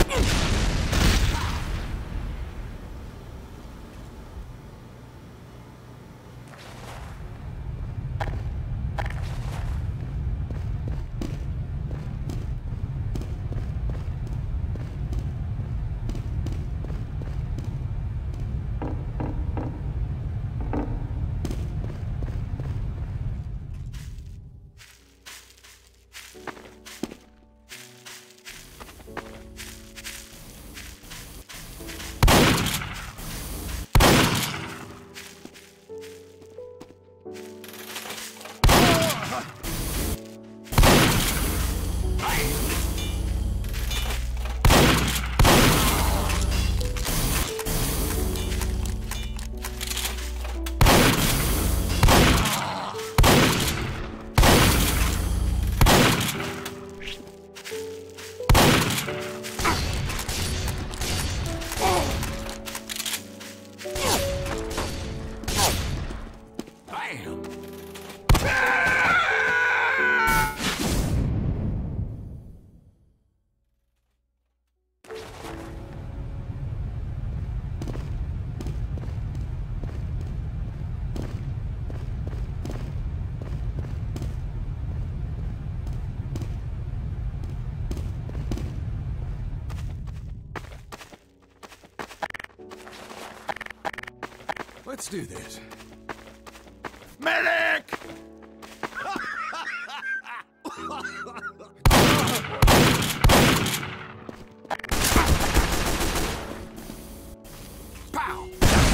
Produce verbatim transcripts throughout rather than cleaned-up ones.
Let's do this. Medic! Pow!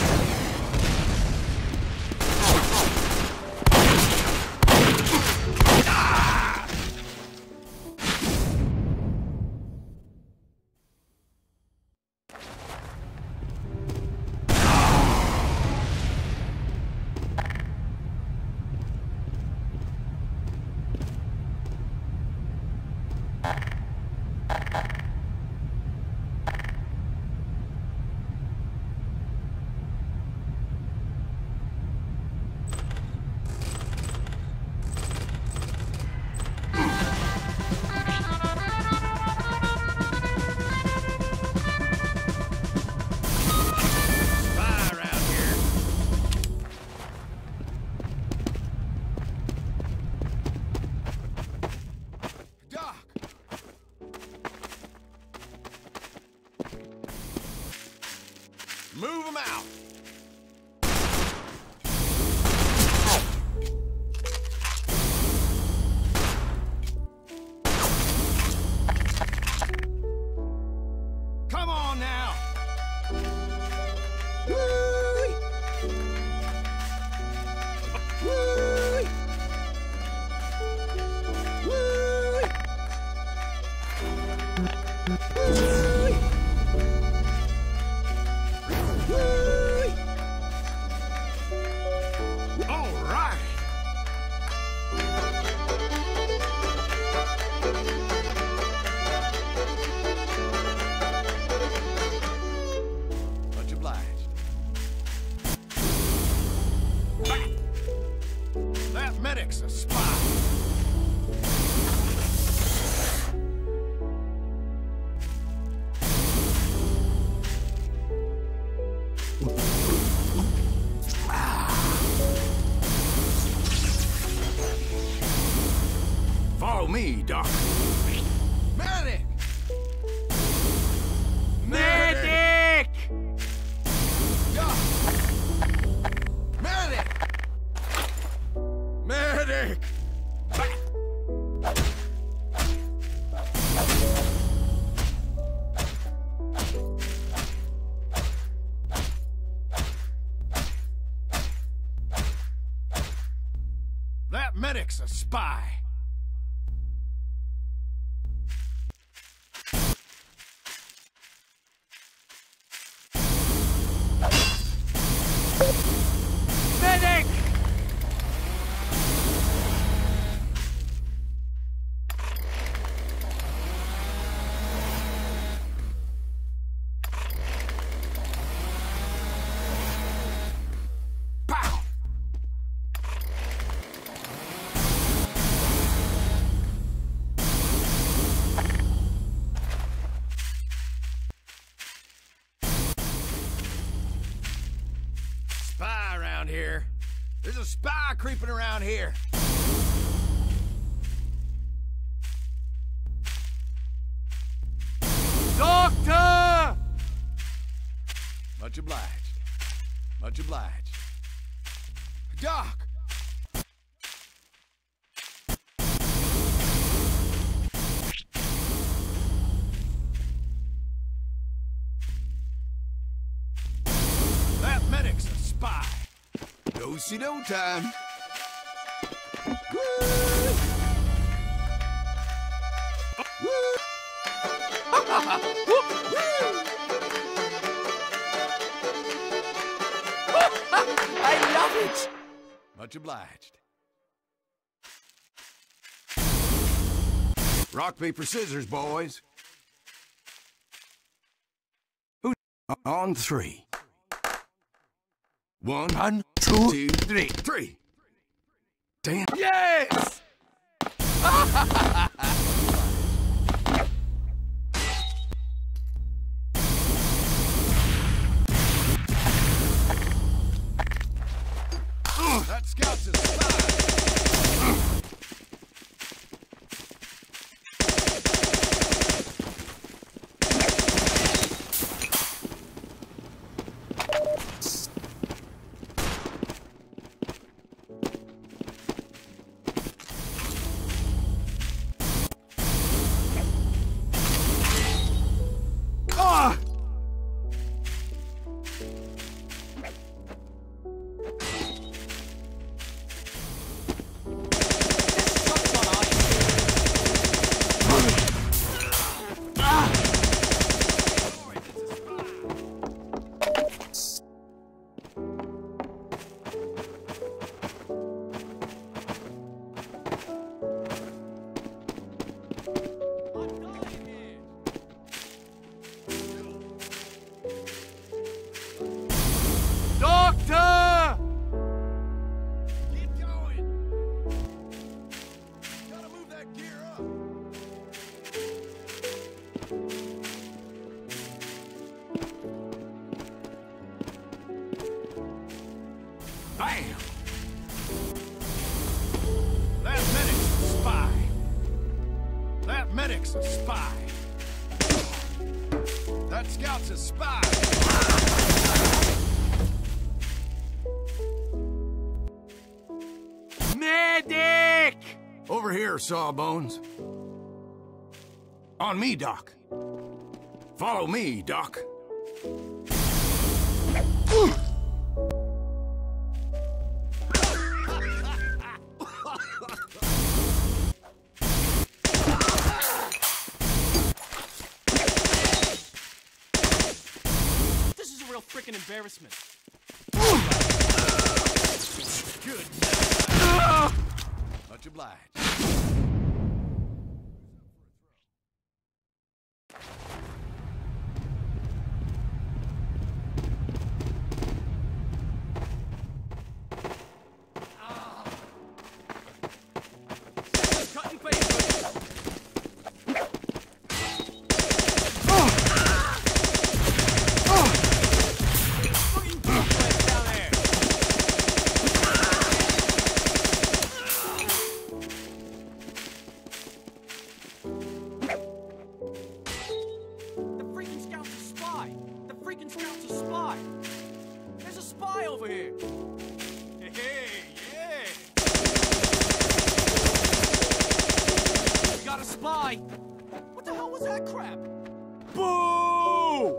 Move them out! Come on now! Woo-wee! Woo-wee! Woo-wee! Woo-wee! All right. Much obliged. Back. That medic's a spy. Follow me, Doc. Medic! Medic! Doc! Medic! Medic! Back! That medic's a spy. Medic! Pow! around here. There's a spy creeping around here. Doctor! Much obliged. Much obliged. Doc! That medic's a spy. Do-si-do time. Woo! Woo! I love it! Much obliged. Rock, paper, scissors, boys. Who's on three? One, One two, two, three. Three. Damn. Yes! That scout's a spy. Ah! Doctor! Keep going. Gotta move that gear up. Bam! That medic's a spy. That medic's a spy. That scout's a spy. Medic! Over here, Sawbones. On me, Doc. Follow me, Doc. This is a real freaking embarrassment. Good. Much obliged. Cut and paste. Fucking bullshit down there. The freaking scout's a spy. The freaking scout's a spy. There's a spy over here. Hey, yeah. We got a spy. What the hell was that crap? Boo!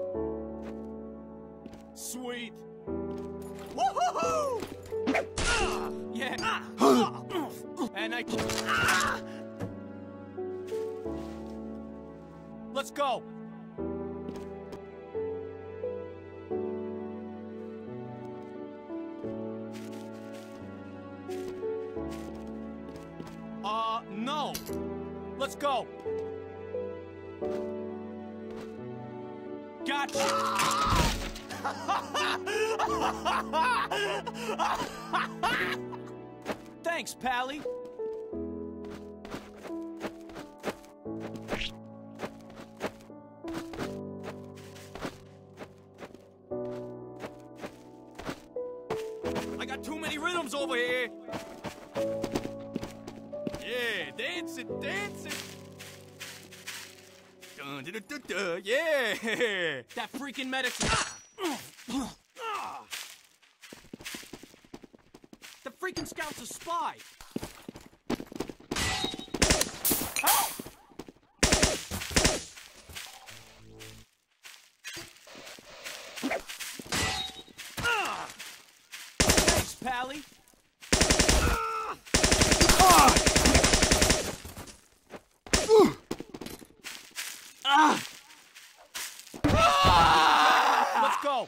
Sweet. Woohoo! Ah, yeah. Ah. And I. Ah. Let's go. Uh, no. Let's go. Gotcha. Thanks, Pally. I got Johnny Rhythm's over here. Yeah, dancing, dancing. Dun, dun, dun, dun, yeah. That freaking medicine. The freaking scout's a spy. Help! Thanks, Pally. Let's go.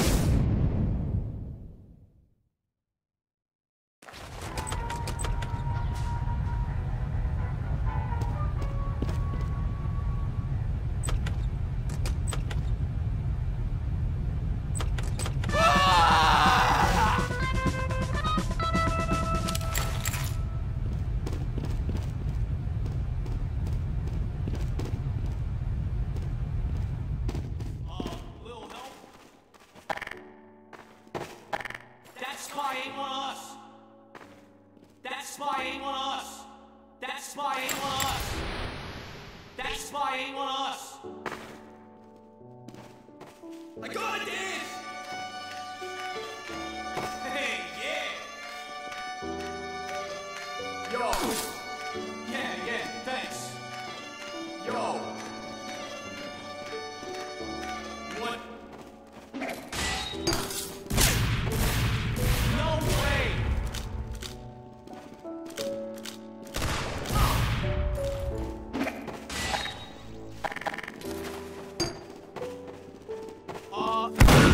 That spy ain't one of us. That spy ain't one of us. That spy ain't one of us. That spy ain't one of us. I got it, Dan! Hey, yeah! Yo! Yeah, yeah, thanks. Yo! What? No way! Uh...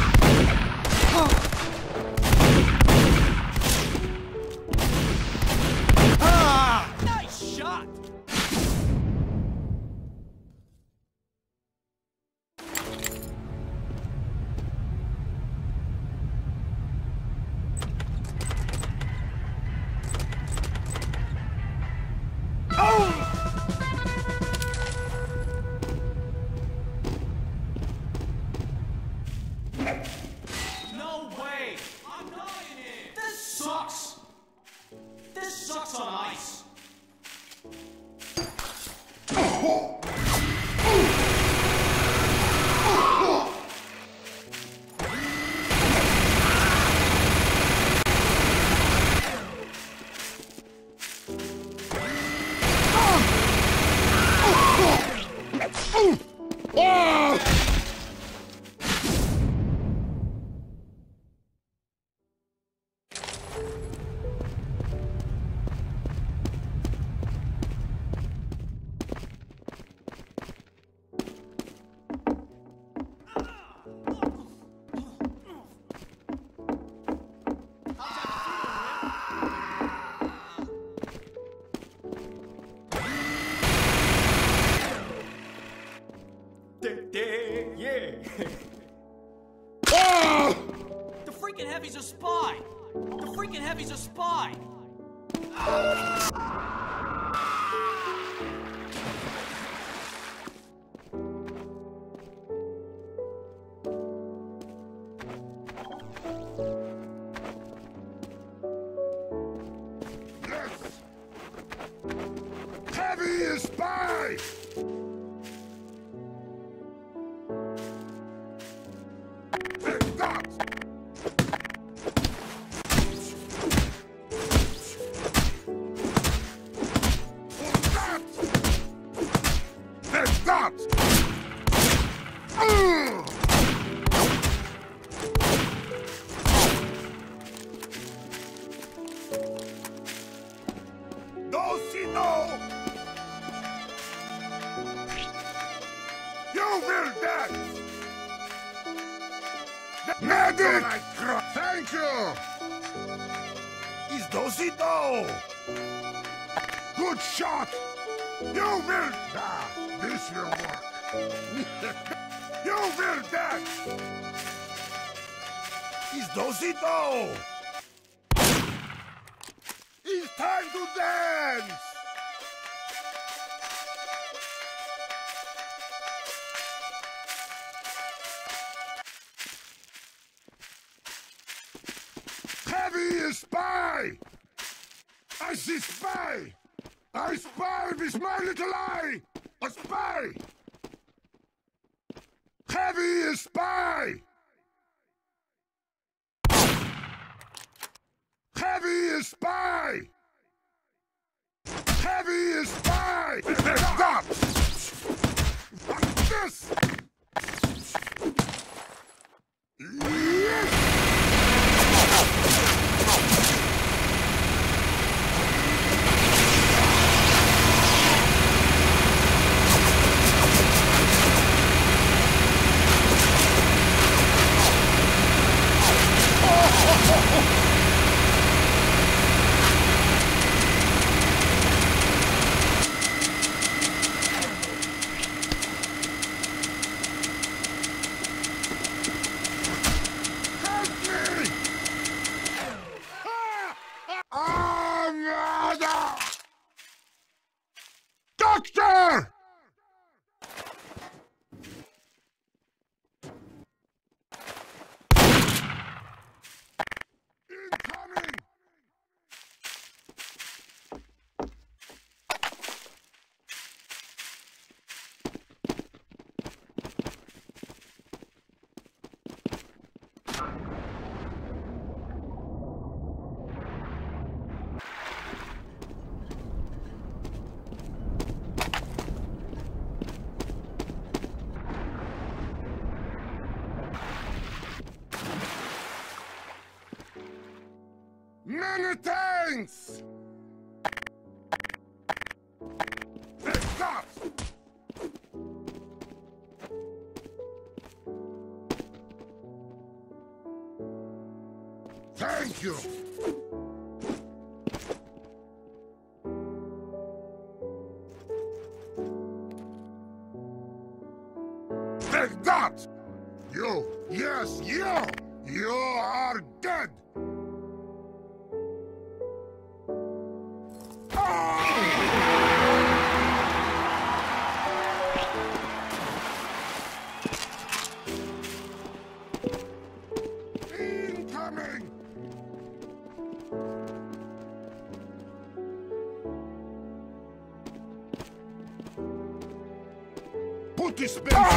Ah! Nice shot! No way! I'm dying here! This sucks! This sucks on ice! Yeah. The freaking Heavy's a spy! The freaking Heavy's a spy! Yes! Heavy is spy! Take that! Take that! Ugh! Dosino! You will die! Medic! Thank you! Is Dosino! Good shot! You will die! This will work! You will die! Is Dosino! It's time to dance! Heavy Heavy spy! I see spy! I spy with my little eye! A spy! Heavy spy! Heavy spy! Heavy spy! Stop! Like this! Yes! Doctor! Incoming! Many thanks! Stop! Thank you! Take that! You! Yes, you! You are dead! Incoming! Put this back!